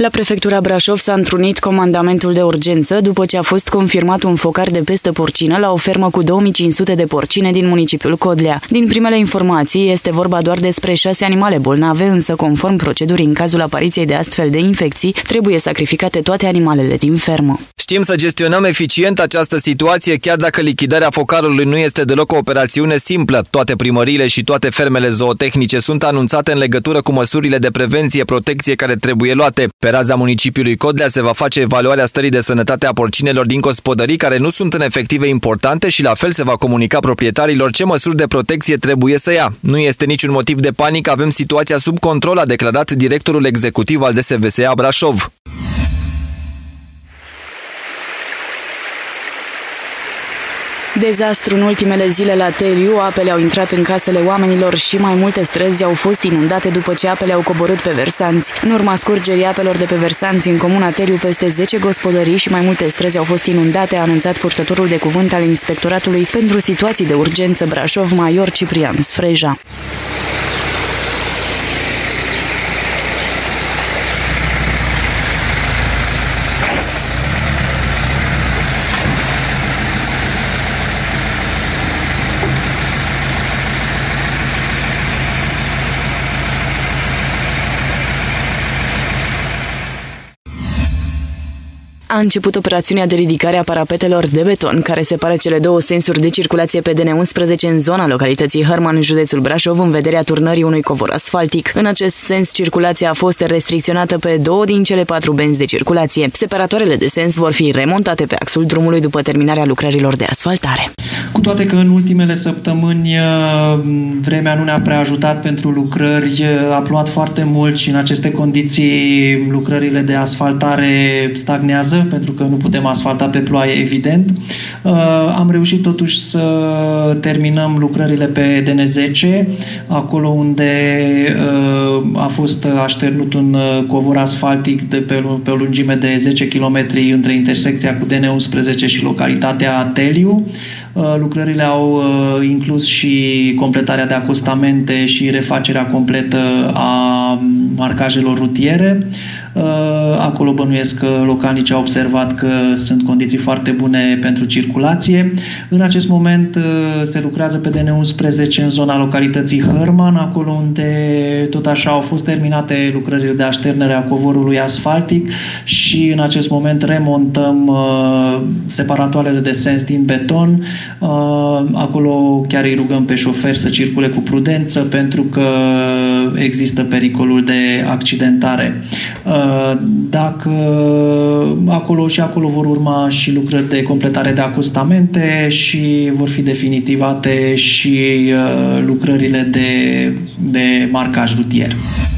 La prefectura Brașov s-a întrunit comandamentul de urgență după ce a fost confirmat un focar de pestă porcină la o fermă cu 2500 de porcine din municipiul Codlea. Din primele informații, este vorba doar despre 6 animale bolnave, însă conform procedurii în cazul apariției de astfel de infecții, trebuie sacrificate toate animalele din fermă. Știm să gestionăm eficient această situație, chiar dacă lichidarea focarului nu este deloc o operațiune simplă. Toate primăriile și toate fermele zootehnice sunt anunțate în legătură cu măsurile de prevenție-protecție care trebuie luate. Pe raza municipiului Codlea se va face evaluarea stării de sănătate a porcinelor din gospodării care nu sunt în efective importante și la fel se va comunica proprietarilor ce măsuri de protecție trebuie să ia. Nu este niciun motiv de panică, avem situația sub control, a declarat directorul executiv al DSVSA Brașov. Dezastru în ultimele zile la Teliu, apele au intrat în casele oamenilor și mai multe străzi au fost inundate după ce apele au coborât pe versanți. În urma scurgerii apelor de pe versanți în comuna Teliu, peste 10 gospodării și mai multe străzi au fost inundate, a anunțat purtătorul de cuvânt al Inspectoratului pentru Situații de Urgență Brașov, Major Ciprian Sfreja. A început operațiunea de ridicare a parapetelor de beton, care separă cele două sensuri de circulație pe DN11 în zona localității Hărman, în județul Brașov, în vederea turnării unui covor asfaltic. În acest sens, circulația a fost restricționată pe 2 din cele 4 benzi de circulație. Separatoarele de sens vor fi remontate pe axul drumului după terminarea lucrărilor de asfaltare. Cu toate că în ultimele săptămâni vremea nu ne-a prea ajutat pentru lucrări, a plouat foarte mult și în aceste condiții lucrările de asfaltare stagnează, pentru că nu putem asfalta pe ploaie, evident. Am reușit totuși să terminăm lucrările pe DN10, acolo unde a fost așternut un covor asfaltic de pe o lungime de 10 km între intersecția cu DN11 și localitatea Teliu. Lucrările au inclus și completarea de acostamente și refacerea completă a marcajelor rutiere. Acolo bănuiesc că localnicii au observat că sunt condiții foarte bune pentru circulație. În acest moment se lucrează pe DN11 în zona localității Hărman, acolo unde tot așa au fost terminate lucrările de așternere a covorului asfaltic și în acest moment remontăm separatoarele de sens din beton. Acolo chiar îi rugăm pe șoferi să circule cu prudență pentru că există pericolul de accidentare. Dacă acolo vor urma și lucrări de completare de acostamente și vor fi definitivate și lucrările de marcaj rutier.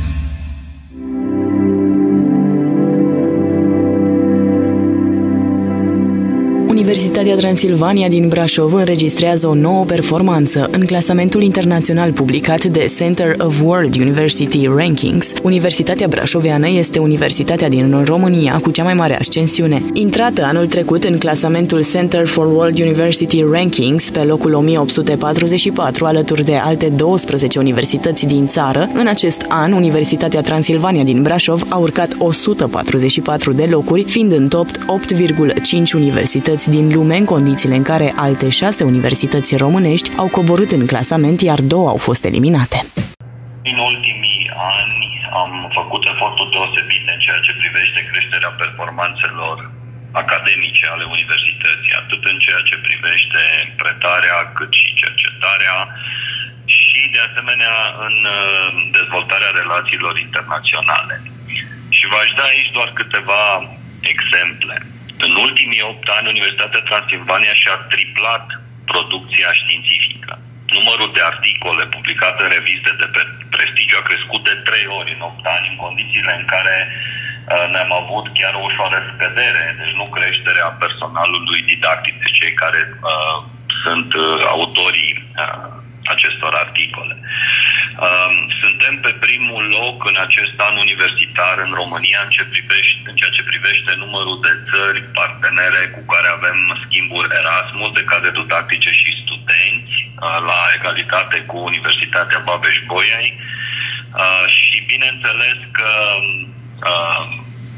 Universitatea Transilvania din Brașov înregistrează o nouă performanță. În clasamentul internațional publicat de Center of World University Rankings, Universitatea Brașoveană este universitatea din România cu cea mai mare ascensiune. Intrată anul trecut în clasamentul Center for World University Rankings pe locul 1844, alături de alte 12 universități din țară, în acest an Universitatea Transilvania din Brașov a urcat 144 de locuri, fiind în top 8,5 universități din lume, în condițiile în care alte 6 universități românești au coborât în clasament, iar 2 au fost eliminate. În ultimii ani am făcut eforturi deosebite în ceea ce privește creșterea performanțelor academice ale universității, atât în ceea ce privește predarea, cât și cercetarea și, de asemenea, în dezvoltarea relațiilor internaționale. Și v-aș da aici doar câteva exemple. În ultimii 8 ani, Universitatea Transilvania și-a triplat producția științifică. Numărul de articole publicate în reviste de prestigiu a crescut de 3 ori în 8 ani, în condițiile în care ne-am avut chiar o ușoară scădere, deci nu creșterea personalului didactic, de cei care sunt autorii acestor articole. Suntem pe primul loc în acest an universitar în România în ceea ce privește numărul de țări partenere cu care avem schimburi Erasmus de cadre didactice și studenți, la egalitate cu Universitatea Babeș-Bolyai, și bineînțeles că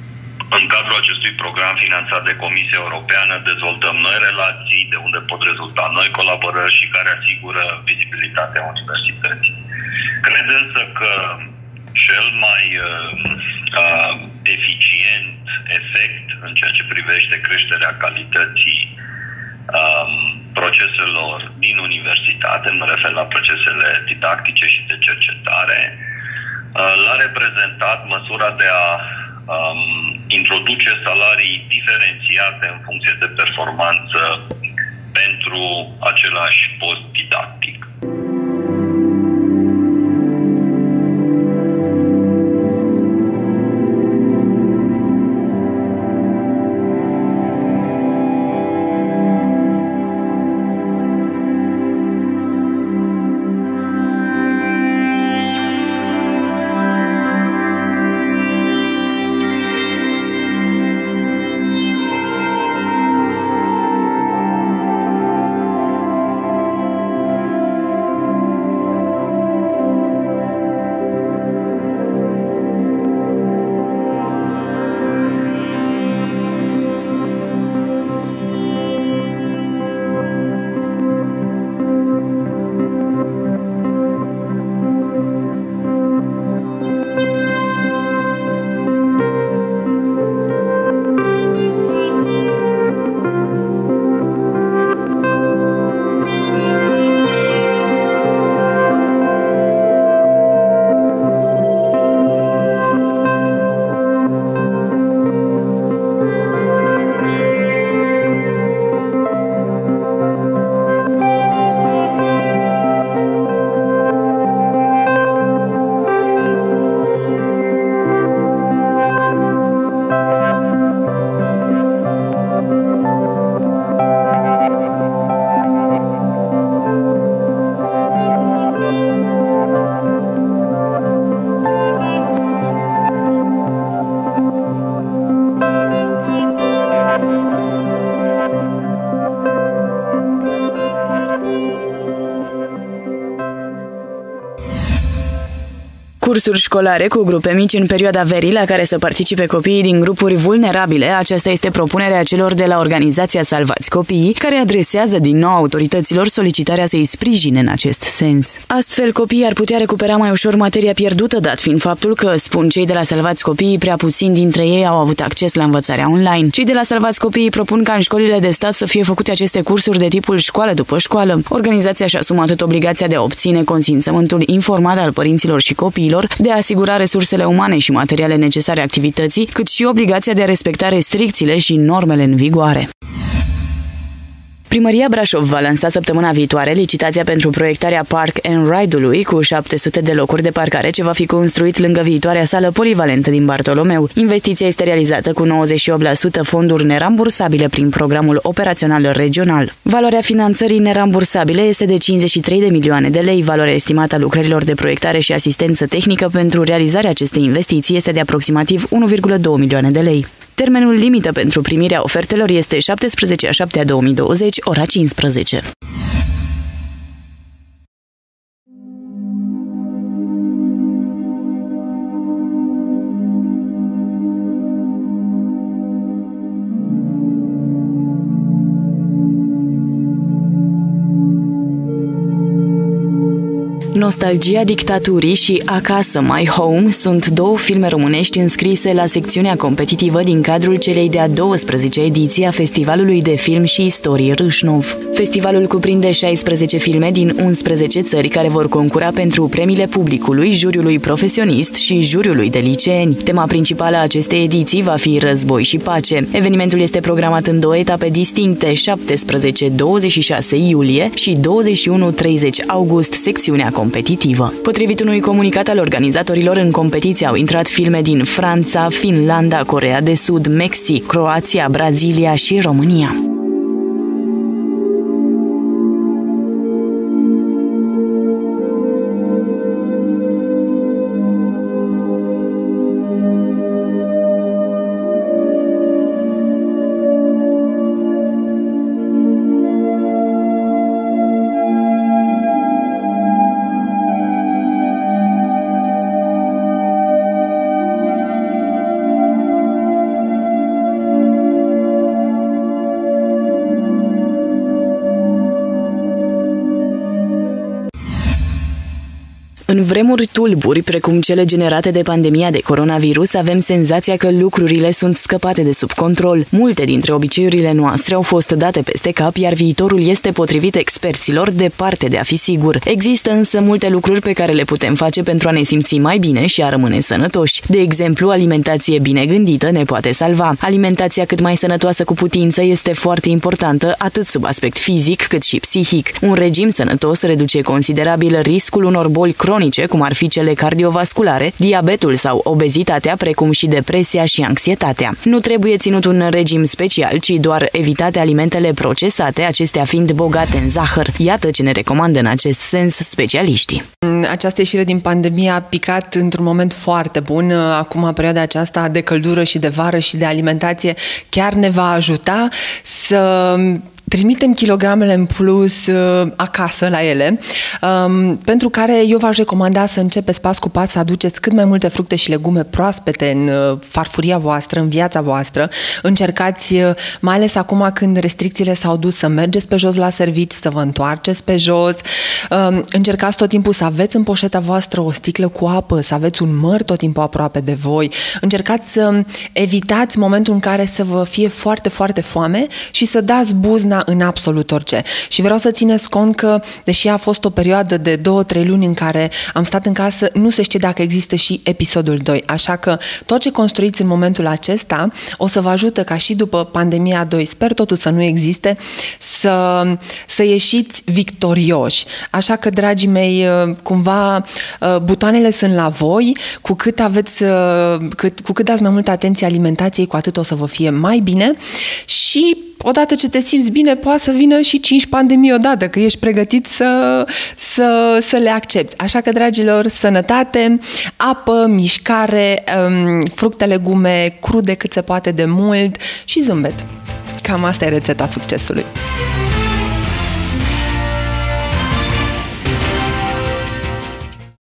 În cadrul acestui program finanțat de Comisia Europeană dezvoltăm noi relații de unde pot rezulta noi colaborări și care asigură vizibilitatea universității. Cred însă că cel mai eficient efect în ceea ce privește creșterea calității proceselor din universitate, mă refer la procesele didactice și de cercetare, l-a reprezentat măsura de a introduce salarii diferențiate în funcție de performanță pentru același post didactic. Cursuri școlare cu grupe mici în perioada verii la care să participe copiii din grupuri vulnerabile. Aceasta este propunerea celor de la organizația Salvați Copiii, care adresează din nou autorităților solicitarea să-i sprijine în acest sens. Astfel, copiii ar putea recupera mai ușor materia pierdută, dat fiind faptul că, spun cei de la Salvați Copiii, prea puțini dintre ei au avut acces la învățarea online. Cei de la Salvați Copiii propun ca în școlile de stat să fie făcute aceste cursuri de tipul școală după școală. Organizația și-a asumat atât obligația de a obține consimțământul informat al părinților și copiilor, de a asigura resursele umane și materiale necesare activității, cât și obligația de a respecta restricțiile și normele în vigoare. Primăria Brașov va lansa săptămâna viitoare licitația pentru proiectarea Park and Ride-ului cu 700 de locuri de parcare ce va fi construit lângă viitoarea sală polivalentă din Bartolomeu. Investiția este realizată cu 98% fonduri nerambursabile prin programul operațional regional. Valoarea finanțării nerambursabile este de 53 de milioane de lei. Valoarea estimată a lucrărilor de proiectare și asistență tehnică pentru realizarea acestei investiții este de aproximativ 1,2 milioane de lei. Termenul limită pentru primirea ofertelor este 17/7/2020, ora 15. Nostalgia dictaturii și Acasă, My Home sunt două filme românești înscrise la secțiunea competitivă din cadrul celei de-a 12-a ediție a Festivalului de Film și Istorie Râșnov. Festivalul cuprinde 16 filme din 11 țări care vor concura pentru premiile publicului, juriului profesionist și juriului de liceeni. Tema principală a acestei ediții va fi Război și pace. Evenimentul este programat în două etape distincte, 17-26 iulie și 21-30 august, secțiunea competitivă. Potrivit unui comunicat al organizatorilor, în competiție au intrat filme din Franța, Finlanda, Coreea de Sud, Mexic, Croația, Brazilia și România. În vremuri tulburi, precum cele generate de pandemia de coronavirus, avem senzația că lucrurile sunt scăpate de sub control. Multe dintre obiceiurile noastre au fost date peste cap, iar viitorul este, potrivit experților, departe de a fi sigur. Există însă multe lucruri pe care le putem face pentru a ne simți mai bine și a rămâne sănătoși. De exemplu, alimentație bine gândită ne poate salva. Alimentația cât mai sănătoasă cu putință este foarte importantă, atât sub aspect fizic cât și psihic. Un regim sănătos reduce considerabil riscul unor boli cronice, cum ar fi cele cardiovasculare, diabetul sau obezitatea, precum și depresia și anxietatea. Nu trebuie ținut un regim special, ci doar evitate alimentele procesate, acestea fiind bogate în zahăr. Iată ce ne recomandă în acest sens specialiștii. Această ieșire din pandemie a picat într-un moment foarte bun. Acum, perioada aceasta de căldură și de vară și de alimentație chiar ne va ajuta să trimitem kilogramele în plus acasă la ele, pentru care eu v-aș recomanda să începeți pas cu pas să aduceți cât mai multe fructe și legume proaspete în farfuria voastră, în viața voastră. Încercați, mai ales acum când restricțiile s-au dus, să mergeți pe jos la servici, să vă întoarceți pe jos. Încercați tot timpul să aveți în poșeta voastră o sticlă cu apă, să aveți un măr tot timpul aproape de voi. Încercați să evitați momentul în care să vă fie foarte, foarte foame și să dați buzna în absolut orice. Și vreau să țineți cont că, deși a fost o perioadă de 2-3 luni în care am stat în casă, nu se știe dacă există și episodul 2. Așa că tot ce construiți în momentul acesta o să vă ajută ca și după pandemia 2, sper totul să nu existe, să ieșiți victorioși. Așa că, dragii mei, cumva butoanele sunt la voi, cu cât dați mai multă atenție alimentației, cu atât o să vă fie mai bine și odată ce te simți bine, poate să vină și 5 pandemii odată, că ești pregătit să le accepti. Așa că, dragilor, sănătate, apă, mișcare, fructe, legume crude cât se poate de mult și zâmbet. Cam asta e rețeta succesului.